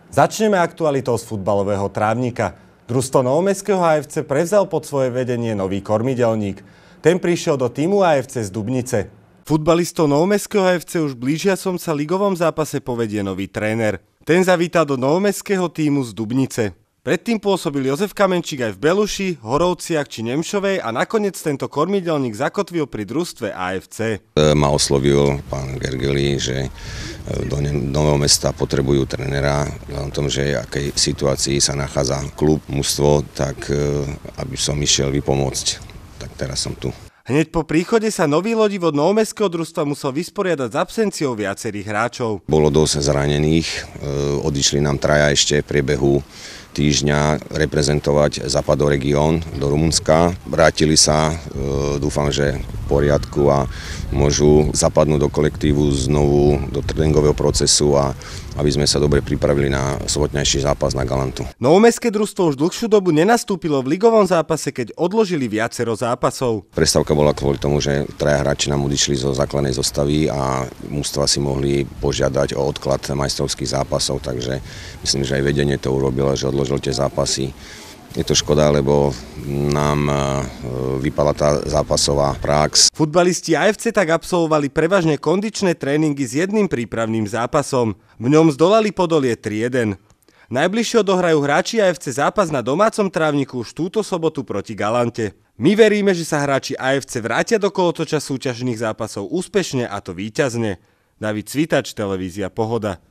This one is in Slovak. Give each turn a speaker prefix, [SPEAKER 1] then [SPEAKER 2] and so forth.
[SPEAKER 1] Začneme aktualitou z futbalového trávnika. Družstvo Novomestského AFC prevzal pod svoje vedenie nový kormidelník. Ten prišiel do týmu AFC z Dubnice. Futbalistov Novomestského AFC už v blížiacom sa ligovom zápase povedie nový tréner. Ten zavítal do novomestského týmu z Dubnice. Predtým pôsobil Jozef Kamenčík aj v Beluši, Horovciach či Nemšovej a nakoniec tento kormidelník zakotvil pri družstve AFC.
[SPEAKER 2] Ma oslovil pán Gergely, že do Nového Mesta potrebujú trénera, v tom, že v akej situácii sa nachádza klub, mužstvo, tak aby som išiel vypomôcť. Tak teraz som tu.
[SPEAKER 1] Hneď po príchode sa nový lodivod Novomestského družstva musel vysporiadať s absenciou viacerých hráčov.
[SPEAKER 2] Bolo dosť zranených, odišli nám traja ešte v priebehu týždňa reprezentovať Západoregión do Rumunska. Vrátili sa, dúfam, že v poriadku a môžu zapadnúť do kolektívu znovu do tréningového procesu a aby sme sa dobre pripravili na sobotnejší zápas na Galantu.
[SPEAKER 1] Novomestské družstvo už dlhšiu dobu nenastúpilo v ligovom zápase, keď odložili viacero zápasov.
[SPEAKER 2] Prestávka bola kvôli tomu, že traja hráči nám odišli zo základnej zostavy a mužstva si mohli požiadať o odklad majstrovských zápasov, takže myslím, že aj vedenie to urobilo, že odložil tie zápasy. Je to škoda, lebo nám vypala tá zápasová prax.
[SPEAKER 1] Futbalisti AFC tak absolvovali prevažne kondičné tréningy s jedným prípravným zápasom. V ňom zdolali Podolie 3-1. Najbližšie odohrajú hráči AFC zápas na domácom trávniku už túto sobotu proti Galante. My veríme, že sa hráči AFC vrátia do kolotoča súťažných zápasov úspešne a to víťazne. David Cvitač, televízia Pohoda.